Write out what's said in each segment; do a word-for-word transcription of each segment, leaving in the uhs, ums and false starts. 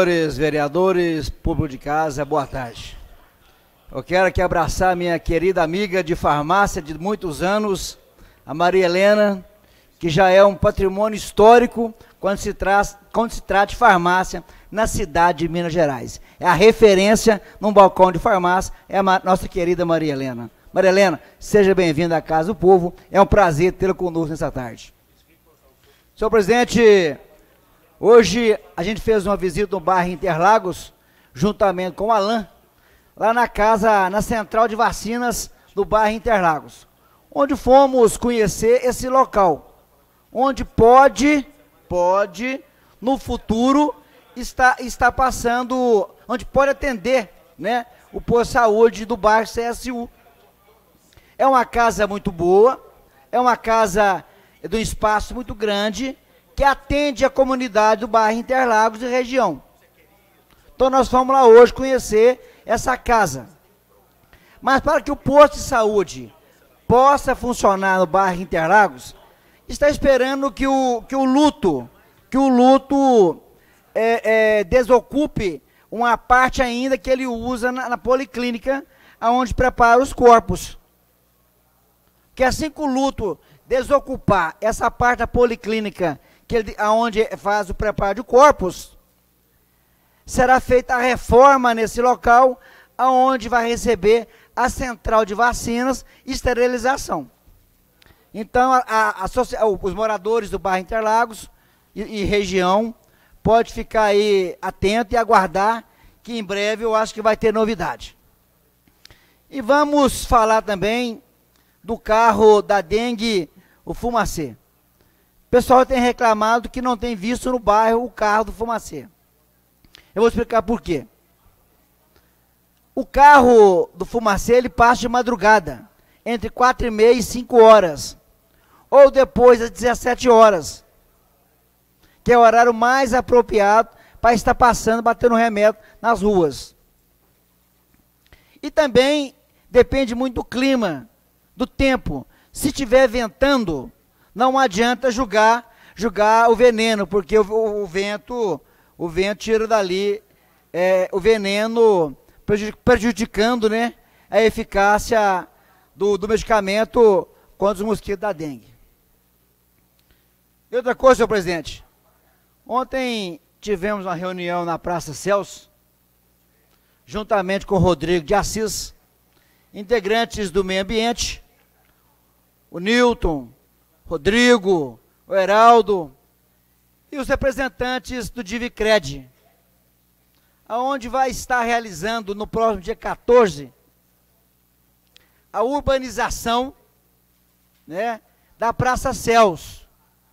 Senhores vereadores, público de casa, boa tarde. Eu quero aqui abraçar minha querida amiga de farmácia de muitos anos, a Maria Helena, que já é um patrimônio histórico quando se, traz, quando se trata de farmácia na cidade de Minas Gerais. É a referência num balcão de farmácia, é a nossa querida Maria Helena. Maria Helena, seja bem-vinda à Casa do Povo, é um prazer tê-la conosco nessa tarde. Senhor presidente, hoje a gente fez uma visita no bairro Interlagos, juntamente com o Alain, lá na casa, na central de vacinas do bairro Interlagos, onde fomos conhecer esse local, onde pode, pode, no futuro, estar, estar passando, onde pode atender, né, o posto de saúde do bairro C S U. É uma casa muito boa, é uma casa de um espaço muito grande, que atende a comunidade do bairro Interlagos e região. Então nós vamos lá hoje conhecer essa casa. Mas para que o posto de saúde possa funcionar no bairro Interlagos, está esperando que o, que o luto, que o luto é, é, desocupe uma parte ainda que ele usa na, na policlínica, onde prepara os corpos. Que assim que o luto desocupar essa parte da policlínica, que ele, onde faz o preparo de corpos, será feita a reforma nesse local, aonde vai receber a central de vacinas e esterilização. Então, a, a, a, os moradores do bairro Interlagos e, e região pode ficar aí atento e aguardar que em breve eu acho que vai ter novidade. E vamos falar também do carro da dengue, o Fumacê. O pessoal tem reclamado que não tem visto no bairro o carro do Fumacê. Eu vou explicar por quê. O carro do Fumacê, ele passa de madrugada, entre quatro e meia e cinco horas, ou depois das dezessete horas, que é o horário mais apropriado para estar passando, batendo remédio nas ruas. E também depende muito do clima, do tempo. Se estiver ventando, não adianta julgar, julgar o veneno, porque o, o, o vento, o vento tira dali é, o veneno, prejudicando, né, a eficácia do, do medicamento contra os mosquitos da dengue. E outra coisa, senhor presidente, ontem tivemos uma reunião na Praça Celso, juntamente com o Rodrigo de Assis, integrantes do meio ambiente, o Newton, Rodrigo, o Heraldo e os representantes do Divicred, aonde vai estar realizando no próximo dia quatorze a urbanização, né, da Praça Celso.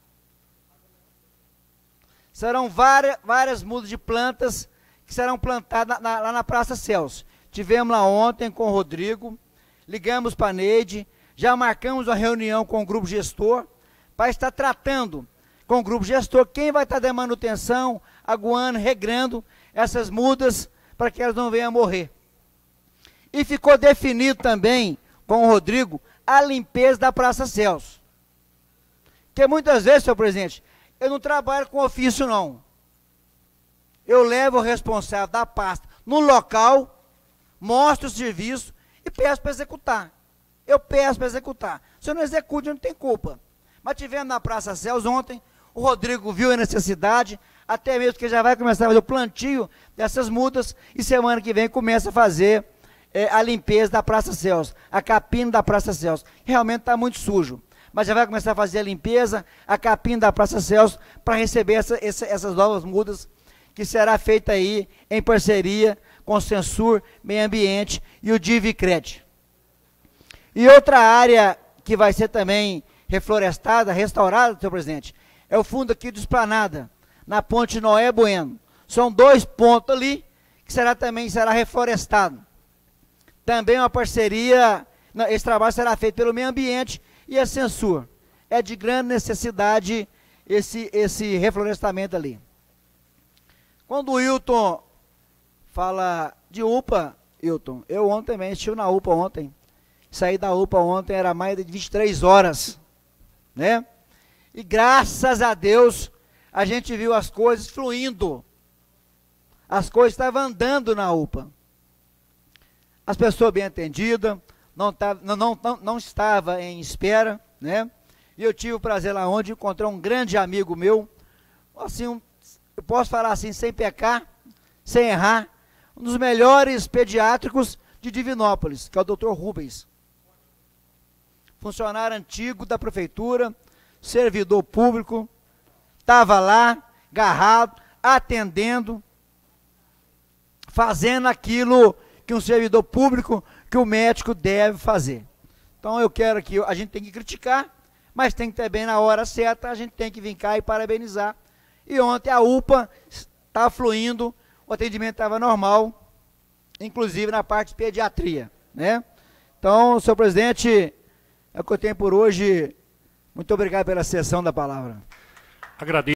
Serão várias, várias mudas de plantas que serão plantadas na, na, lá na Praça Celso. Tivemos lá ontem com o Rodrigo, ligamos para a Neide, já marcamos uma reunião com o grupo gestor, para estar tratando com o grupo gestor quem vai estar dando manutenção, aguando, regrando essas mudas, para que elas não venham a morrer. E ficou definido também, com o Rodrigo, a limpeza da Praça Celso. Porque muitas vezes, senhor presidente, eu não trabalho com ofício, não. Eu levo o responsável da pasta no local, mostro o serviço e peço para executar. Eu peço para executar. Se eu não execute, eu não tenho culpa. Mas tivemos na Praça Celso ontem, o Rodrigo viu a necessidade, até mesmo que já vai começar a fazer o plantio dessas mudas, e semana que vem começa a fazer é, a limpeza da Praça Celso, a capina da Praça Celso. Realmente está muito sujo, mas já vai começar a fazer a limpeza, a capina da Praça Celso, para receber essa, essa, essas novas mudas, que será feita aí em parceria com o Censur, Meio Ambiente e o Divicred. E outra área que vai ser também reflorestada, restaurada, senhor presidente, é o fundo aqui do Esplanada, na Ponte Noé Bueno. São dois pontos ali, que será também será reflorestado. Também uma parceria, esse trabalho será feito pelo Meio Ambiente e a Censur. É de grande necessidade esse, esse reflorestamento ali. Quando o Wilton fala de U P A, Wilton, eu ontem também estive na U P A ontem. Saí da U P A ontem, era mais de vinte e três horas, né? E graças a Deus, a gente viu as coisas fluindo. as coisas estavam andando na U P A. As pessoas bem atendidas, não, tava, não, não, não, não estava em espera, né? E eu tive o prazer lá onde encontrar um grande amigo meu, assim, um, eu posso falar assim, sem pecar, sem errar, um dos melhores pediátricos de Divinópolis, que é o doutor Rubens. Funcionário antigo da prefeitura, servidor público, estava lá, agarrado, atendendo, fazendo aquilo que um servidor público, que o médico deve fazer. Então eu quero que, a gente tem que criticar, mas tem que também na hora certa, a gente tem que vir cá e parabenizar. E ontem a U P A estava fluindo, o atendimento estava normal, inclusive na parte de pediatria, né? Então, senhor presidente, é o que eu tenho por hoje. Muito obrigado pela cessão da palavra. Agradeço.